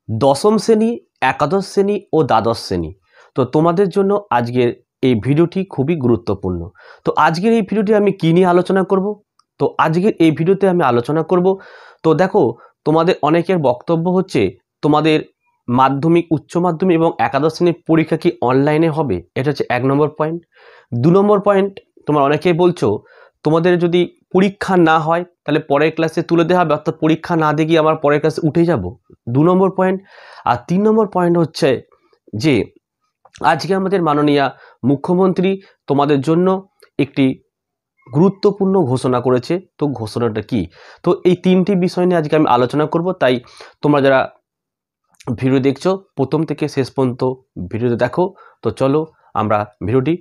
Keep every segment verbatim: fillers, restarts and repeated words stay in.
দশম শ্রেণী, একাদশ শ্রেণী ও দ্বাদশ শ্রেণী। তো তোমাদের জন্য আজকের এই ভিডিওটি খুবই গুরুত্বপূর্ণ। তো আজকের এই ভিডিওটি আমি কী নিয়ে আলোচনা করব? তো আজকের এই ভিডিওতে আমি আলোচনা করব, তো দেখো তোমাদের অনেকের বক্তব্য হচ্ছে তোমাদের মাধ্যমিক, উচ্চ মাধ্যমিক এবং একাদশ শ্রেণীর পরীক্ষা কি অনলাইনে হবে? এটা হচ্ছে এক নম্বর পয়েন্ট। দু নম্বর পয়েন্ট, তোমরা অনেকেই বলছো তোমাদের যদি পরীক্ষা না হয় তাহলে পরের ক্লাসে তুলে দেওয়া হবে, অর্থাৎ পরীক্ষা না দিয়ে আমার পরের ক্লাসে উঠে যাব। দু নম্বর পয়েন্ট। আর তিন নম্বর পয়েন্ট হচ্ছে যে আজকে আমাদের মাননীয় মুখ্যমন্ত্রী তোমাদের জন্য একটি গুরুত্বপূর্ণ ঘোষণা করেছে। তো ঘোষণাটা কি? তো এই তিনটি বিষয় নিয়ে আজকে আমি আলোচনা করব। তাই তোমরা যারা ভিডিও দেখছো প্রথম থেকে শেষ পর্যন্ত ভিডিওতে দেখো। তো চলো আমরা ভিডিওটি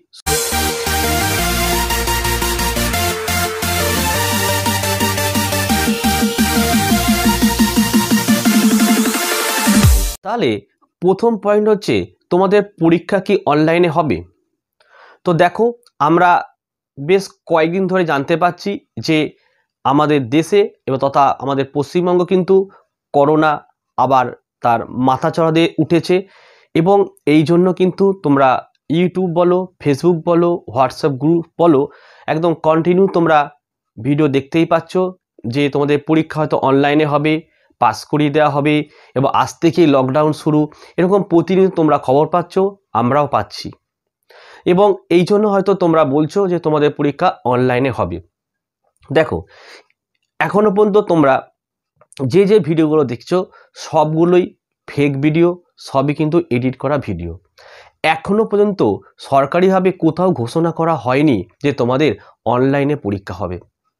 তাহলে প্রথম পয়েন্ট হচ্ছে তোমাদের পরীক্ষা কি অনলাইনে হবে? তো দেখো আমরা বেশ কয়েকদিন ধরে জানতে পাচ্ছি যে আমাদের দেশে এবং তথা আমাদের পশ্চিমবঙ্গ কিন্তু করোনা আবার তার মাথাচড়া দিয়ে উঠেছে, এবং এই জন্য কিন্তু তোমরা ইউটিউব বলো, ফেসবুক বলো, হোয়াটসঅ্যাপ গ্রুপ বলো, একদম কন্টিনিউ তোমরা ভিডিও দেখতেই পাচ্ছ যে তোমাদের পরীক্ষা হয়তো অনলাইনে হবে, পাস করিয়ে দেওয়া হবে এবং আজ থেকেই লকডাউন শুরু, এরকম প্রতিনিয়ত তোমরা খবর পাচ্ছ, আমরাও পাচ্ছি। এবং এই জন্য হয়তো তোমরা বলছো যে তোমাদের পরীক্ষা অনলাইনে হবে। দেখো এখনো পর্যন্ত তোমরা যে যে ভিডিওগুলো দেখছো সবগুলোই ফেক ভিডিও, সবই কিন্তু এডিট করা ভিডিও। এখনো পর্যন্ত সরকারিভাবে কোথাও ঘোষণা করা হয়নি যে তোমাদের অনলাইনে পরীক্ষা হবে।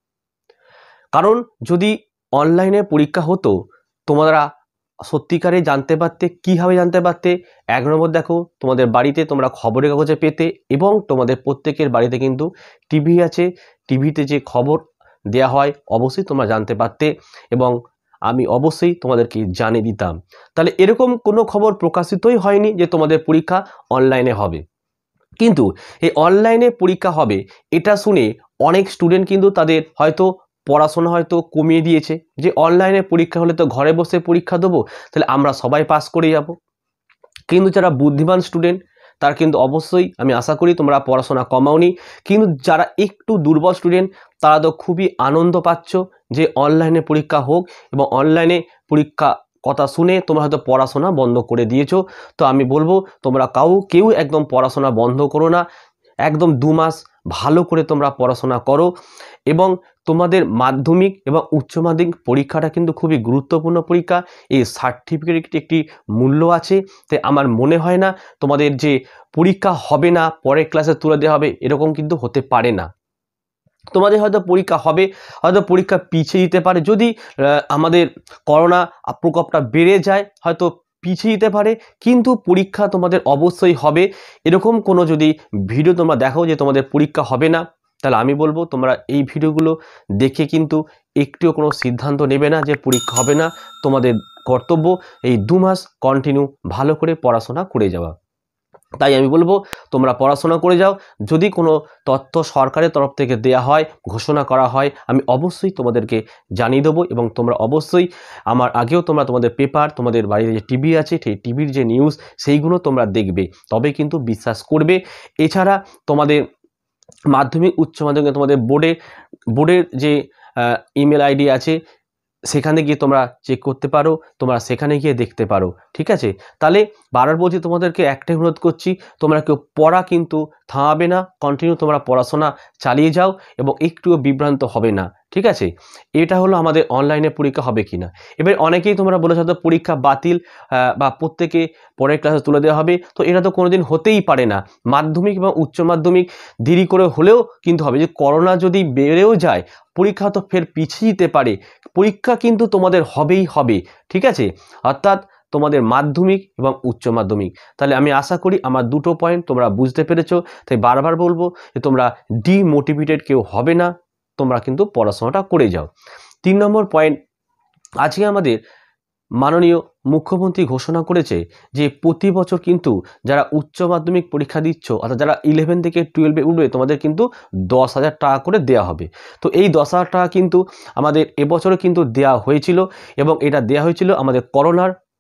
কারণ যদি অনলাইনে পরীক্ষা হতো তোমরা সত্যিকারে জানতে পারতে। কীভাবে জানতে পারতে? এক নম্বর, দেখো তোমাদের বাড়িতে তোমরা খবরের কাগজে পেতে, এবং তোমাদের প্রত্যেকের বাড়িতে কিন্তু টিভি আছে, টিভিতে যে খবর দেয়া হয় অবশ্যই তোমরা জানতে পারতে, এবং আমি অবশ্যই তোমাদেরকে জানিয়ে দিতাম। তাহলে এরকম কোনো খবর প্রকাশিতই হয়নি যে তোমাদের পরীক্ষা অনলাইনে হবে। কিন্তু এই অনলাইনে পরীক্ষা হবে এটা শুনে অনেক স্টুডেন্ট কিন্তু তাদের হয়তো পড়াশোনা হয়তো কমিয়ে দিয়েছে, যে অনলাইনে পরীক্ষা হলে তো ঘরে বসে পরীক্ষা দেবো, তাহলে আমরা সবাই পাস করে যাব। কিন্তু যারা বুদ্ধিমান স্টুডেন্ট তার কিন্তু অবশ্যই আমি আশা করি তোমরা পড়াশোনা কমাওনি, কিন্তু যারা একটু দুর্বল স্টুডেন্ট তারা তো খুবই আনন্দ পাচ্ছ যে অনলাইনে পরীক্ষা হোক, এবং অনলাইনে পরীক্ষা কথা শুনে তোমরা হয়তো পড়াশোনা বন্ধ করে দিয়েছো। তো আমি বলবো তোমরা কাউ কেউ একদম পড়াশোনা বন্ধ করো না, একদম দু মাস ভালো করে তোমরা পড়াশোনা করো। এবং তোমাদের মাধ্যমিক এবং উচ্চ মাধ্যমিক পরীক্ষাটা কিন্তু খুবই গুরুত্বপূর্ণ পরীক্ষা। এই সার্টিফিকেট একটি মূল্য আছে। তাই আমার মনে হয় না তোমাদের যে পরীক্ষা হবে না, পরের ক্লাসে তুলে দেওয়া হবে, এরকম কিন্তু হতে পারে না। তোমাদের হয়তো পরীক্ষা হবে, হয়তো পরীক্ষা পিছিয়ে দিতে পারে, যদি আমাদের করোনা প্রকোপটা বেড়ে যায় হয়তো পিছিয়ে দিতে পারে, কিন্তু পরীক্ষা তোমাদের অবশ্যই হবে। এরকম কোনো যদি ভিডিও তোমরা দেখো যে তোমাদের পরীক্ষা হবে না, তাহলে আমি বলবো তোমরা এই ভিডিওগুলো দেখে কিন্তু একটিও কোনো সিদ্ধান্ত নেবে না যে পরীক্ষা হবে না। তোমাদের কর্তব্য এই দু মাস কন্টিনিউ ভালো করে পড়াশোনা করে যাওয়া। তাই আমি বলবো তোমরা পড়াশোনা করে যাও। যদি কোনো তথ্য সরকারের তরফ থেকে দেয়া হয়, ঘোষণা করা হয়, আমি অবশ্যই তোমাদেরকে জানিয়ে দেবো, এবং তোমরা অবশ্যই আমার আগেও তোমরা তোমাদের পেপার, তোমাদের বাড়িতে যে টিভি আছে সেই টিভির যে নিউজ সেইগুলো তোমরা দেখবে, তবে কিন্তু বিশ্বাস করবে। এছাড়া তোমাদের মাধ্যমিক, উচ্চ মাধ্যমিক তোমাদের বোর্ডে বোর্ডের যে ইমেল আইডি আছে সেখানে গিয়ে তোমরা চেক করতে পারো, তোমরা সেখানে গিয়ে দেখতে পারো, ঠিক আছে? তাহলে বারবার বলছি তোমাদেরকে একটাই অনুরোধ করছি, তোমরা কেউ পড়া কিন্তু থামাবে না, কন্টিনিউ তোমরা পড়াশোনা চালিয়ে যাও এবং একটুও বিভ্রান্ত হবে না, ঠিক আছে? এটা হলো আমাদের অনলাইনে পরীক্ষা হবে কি না। এবার অনেকেই তোমরা বলেছ হয়তো পরীক্ষা বাতিল বা প্রত্যেকে পরের ক্লাসে তুলে দেওয়া হবে, তো এটা তো কোনোদিন হতেই পারে না। মাধ্যমিক এবং উচ্চ মাধ্যমিক দেরি করে হলেও কিন্তু হবে। যে করোনা যদি বেড়েও যায় পরীক্ষা তো ফের পিছিয়ে দিতে পারে, পরীক্ষা কিন্তু তোমাদের হবেই হবে, ঠিক আছে? অর্থাৎ তোমাদের মাধ্যমিক এবং উচ্চ মাধ্যমিক। তাহলে আমি আশা করি আমার দুটো পয়েন্ট তোমরা বুঝতে পেরেছো। তাই বারবার বলবো যে তোমরা ডিমোটিভেটেড কেউ হবে না, তোমরা কিন্তু পড়াশোনাটা করে যাও। তিন নম্বর পয়েন্ট, আজকে আমাদের মাননীয় মুখ্যমন্ত্রী ঘোষণা করেছে যে প্রতি বছর কিন্তু যারা উচ্চ মাধ্যমিক পরীক্ষা দিচ্ছ, অর্থাৎ যারা ইলেভেন থেকে টুয়েলভে উঠবে, তোমাদের কিন্তু দশ হাজার টাকা করে দেওয়া হবে। তো এই দশ হাজার টাকা কিন্তু আমাদের এবছরও কিন্তু দেওয়া হয়েছিল, এবং এটা দেওয়া হয়েছিল আমাদের করোনার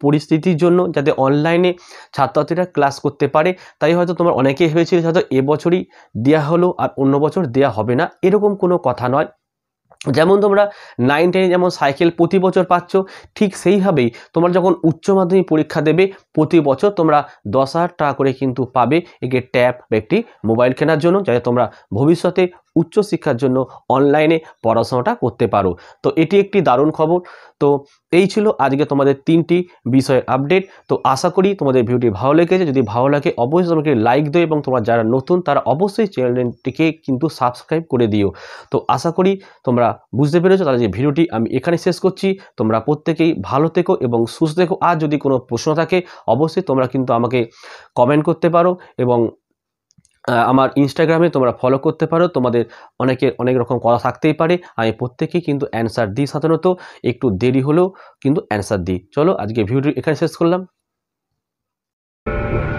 পরিস্থিতির জন্য যাতে অনলাইনে ছাত্রছাত্রীরা ক্লাস করতে পারে, তাই হয়তো তোমরা অনেকেই ভেবেছিলে হয়তো এবছরই দেওয়া হলো আর অন্য বছর দেওয়া হবে না, এরকম কোনো কথা নয়। যেমন তোমরা নাইন টেনে যেমন সাইকেল প্রতি বছর পাচ্ছ, ঠিক সেইভাবেই তোমরা যখন উচ্চ মাধ্যমিক পরীক্ষা দেবে প্রতি বছর তোমরা দশ হাজার টাকা করে কিন্তু পাবে একটি ট্যাব বা একটি মোবাইল কেনার জন্য, যাতে তোমরা ভবিষ্যতে উচ্চশিক্ষার জন্য অনলাইনে পড়াশোনাটা করতে পারো। তো এটি একটি দারুণ খবর। তো এই ছিল আজকে তোমাদের তিনটি বিষয়ের আপডেট। তো আশা করি তোমাদের ভিডিওটি ভালো লেগেছে। যদি ভালো লাগে অবশ্যই তোমাকে লাইক দিও এবং তোমরা যারা নতুন তারা অবশ্যই চ্যানেলটিকে কিন্তু সাবস্ক্রাইব করে দিও। তো আশা করি তোমরা বুঝতে পেরেছো। তাহলে যে ভিডিওটি আমি এখানে শেষ করছি। তোমরা প্রত্যেকেই ভালো থেকো এবং সুস্থ থেকো। আর যদি কোনো প্রশ্ন থাকে অবশ্যই তোমরা কিন্তু আমাকে কমেন্ট করতে পারো এবং আমার ইনস্টাগ্রামে তোমরা ফলো করতে পারো। তোমাদের অনেকের অনেক রকম কথা থাকতেই পারে, আমি প্রত্যেকেই কিন্তু অ্যান্সার দিই, সাধারণত একটু দেরি হলেও কিন্তু অ্যান্সার দিই। চলো আজকে ভিডিওটি এখানে শেষ করলাম।